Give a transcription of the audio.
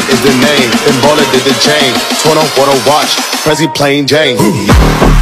is the name. Then baller did the chain. 20 for the watch. Prezi plain Jane.